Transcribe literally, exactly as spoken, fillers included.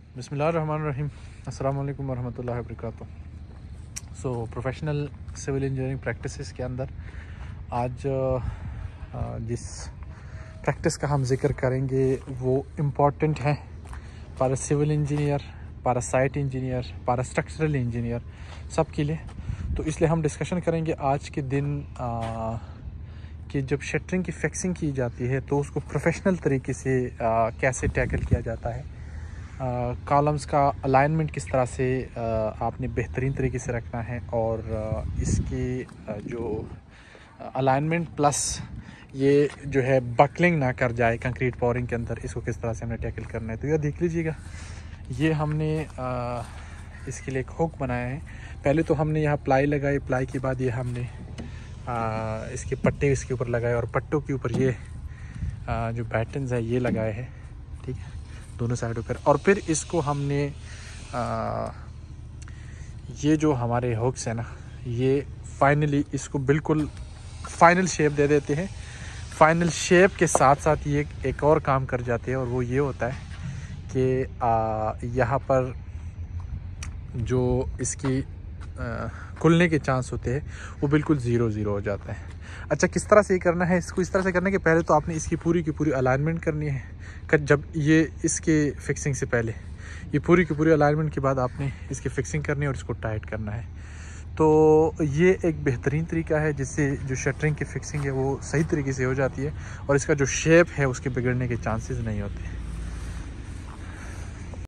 बिस्मिल्लाहिर्रहमानिर्रहीम। अस्सलाम वालेकुम वरहमतुल्लाहि वबरकातुहू। So professional civil engineering practices के अंदर आज जिस प्रैक्टिस का हम जिक्र करेंगे वो इम्पॉर्टेंट है पारा सिविल इंजीनियर, पारा साइट इंजीनियर, पारा स्ट्रक्चरल इंजीनियर सब के लिए। तो इसलिए हम डिस्कशन करेंगे आज के दिन आ, कि जब शटरिंग की फिक्सिंग की जाती है तो उसको प्रोफेशनल तरीके से आ, कैसे टैकल किया जाता है, कॉलम्स का अलाइनमेंट किस तरह से आ, आपने बेहतरीन तरीके से रखना है, और आ, इसकी आ, जो अलाइनमेंट प्लस ये जो है बकलिंग ना कर जाए कंक्रीट पॉरिंग के अंदर, इसको किस तरह से हमने टैकल करना है। तो यह देख लीजिएगा, ये हमने आ, इसके लिए एक हुक बनाया है। पहले तो हमने यहाँ प्लाई लगाई, प्लाई के बाद ये हमने आ, इसके पट्टे इसके ऊपर लगाए और पट्टों के ऊपर ये आ, जो पैटर्न्स है ये लगाए हैं, ठीक है, दोनों साइडों पर। और फिर इसको हमने आ, ये जो हमारे हुक्स है ना, ये फाइनली इसको बिल्कुल फाइनल शेप दे देते हैं। फाइनल शेप के साथ साथ ये एक और काम कर जाते हैं, और वो ये होता है कि यहाँ पर जो इसकी आ, खुलने के चांस होते हैं वो बिल्कुल ज़ीरो ज़ीरो हो जाता है। अच्छा, किस तरह से ये करना है? इसको इस तरह से करने के पहले तो आपने इसकी पूरी की पूरी अलाइनमेंट करनी है। जब ये इसके फिक्सिंग से पहले ये पूरी की पूरी अलाइनमेंट के बाद आपने इसकी फिक्सिंग करनी है और इसको टाइट करना है। तो ये एक बेहतरीन तरीका है जिससे जो शटरिंग की फिक्सिंग है वो सही तरीके से हो जाती है और इसका जो शेप है उसके बिगड़ने के चांसेस नहीं होते।